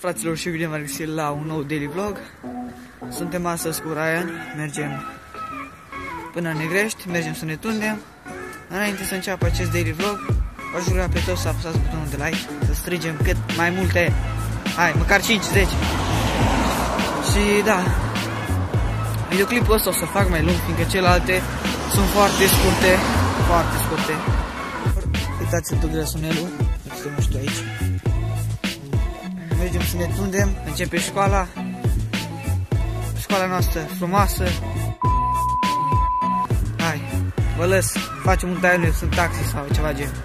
Fraților și bine v-am găsit la un nou daily vlog. Suntem astăzi cu Ryan, mergem până în Negrești, mergem să ne tundem. Înainte să înceapă acest daily vlog, v-aș ruga pe toți să apăsați butonul de like, să strigem cât mai multe, hai, măcar 5-10. Și da, videoclipul ăsta o să fac mai lung, fiindcă celelalte sunt foarte scurte, foarte scurte. Uitați-l tu grăsunelul, nu știu aici. Mergem să ne tundem, începe școala noastră frumoasă. Hai, vă lăs, facem un time-lapse în taxi sau ceva gen.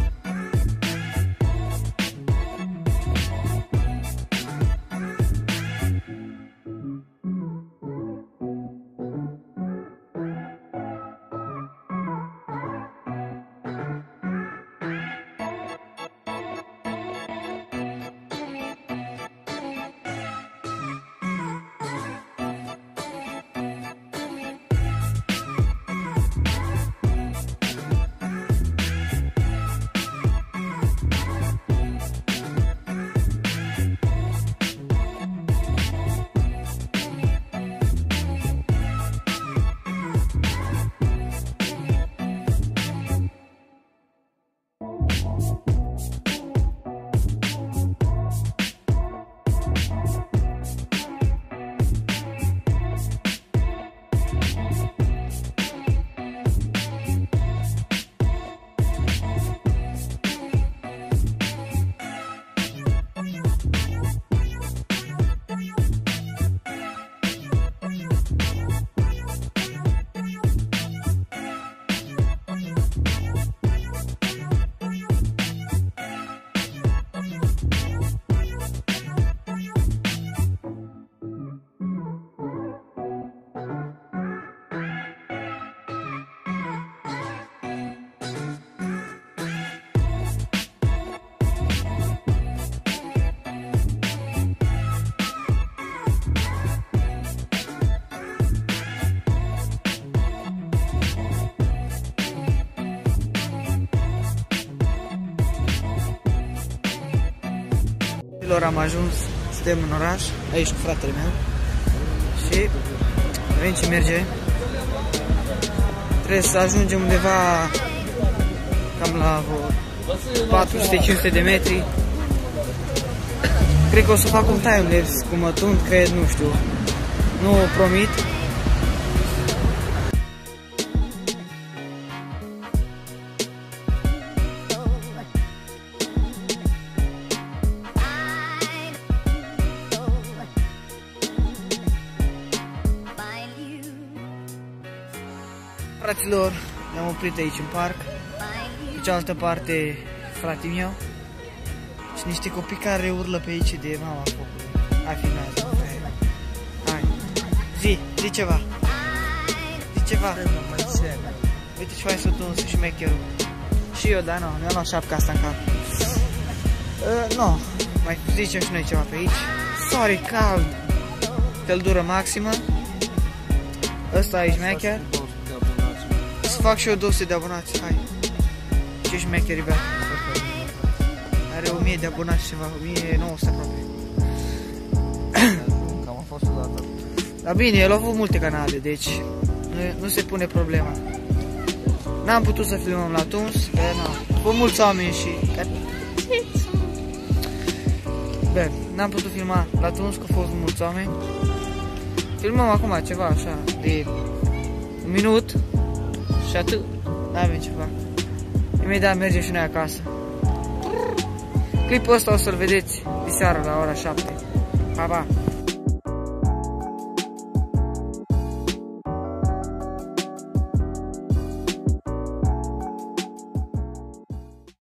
Am ajuns, suntem în oraș, aici cu fratele meu și avem ce merge. Trebuie să ajungem undeva cam la 400-500 de metri. Cred că o să fac un time-lapse cum mă tund, cred, nu știu, nu promit. Fraților, ne-am oprit aici în parc. Pe cealaltă parte, fratele meu și niște copii care urlă pe aici de mama focului. Hai, filmează, hai, zi ceva. Zi ceva. Uite ce faci să tunzi și mecherul. Și eu, da, nu, mi-am luat șapca asta în cap. Nu, mai zicem și noi ceva pe aici. Soare cald, căldură maximă. Ăsta e șmecher. Fac și eu 200 de abonați, hai. Ce șmecheri, bea. Are 1000 de abonați ceva, 1900 aproape. Cam a fost o dată. Dar bine, el a avut multe canale, deci nu se pune problema. N-am putut să filmăm la Tuns, că n-am fost mulți oameni și... Bine, n-am putut filma la Tuns, că au fost mulți oameni. Filmăm acum ceva așa, de un minut. Și atât, n-avem ceva. Imediat mergem și noi acasă. Clipul ăsta o să-l vedeți de seară la ora 7. Pa, pa!